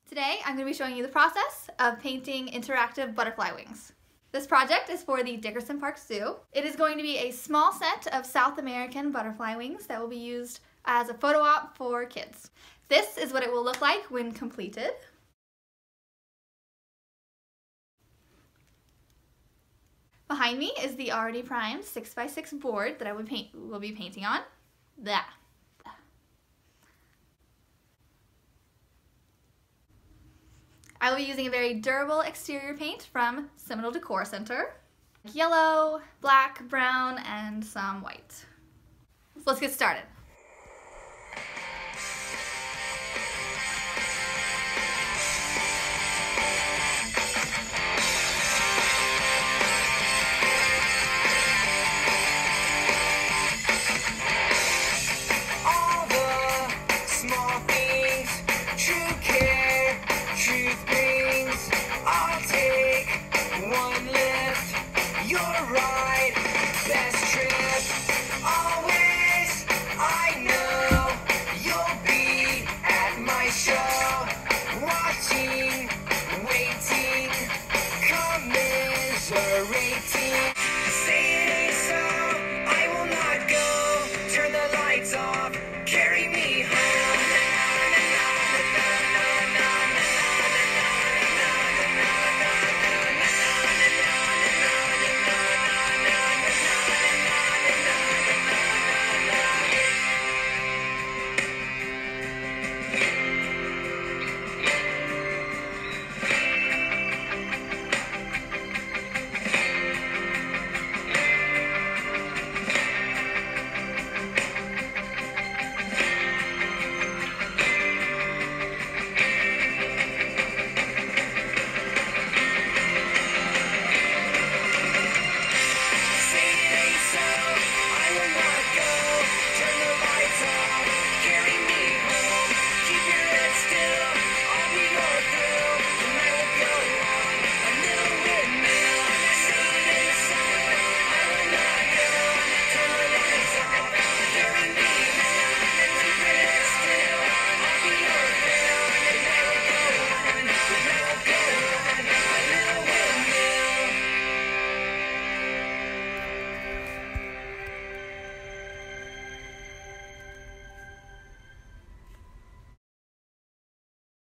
Today I'm going to be showing you the process of painting interactive butterfly wings. This project is for the Dickerson Park Zoo. It is going to be a small set of South American butterfly wings that will be used as a photo op for kids. This is what it will look like when completed. Behind me is the already primed 6x6 board that I will be painting on. That. I will be using a very durable exterior paint from Seminole Decor Center. Yellow, black, brown, and some white. So let's get started.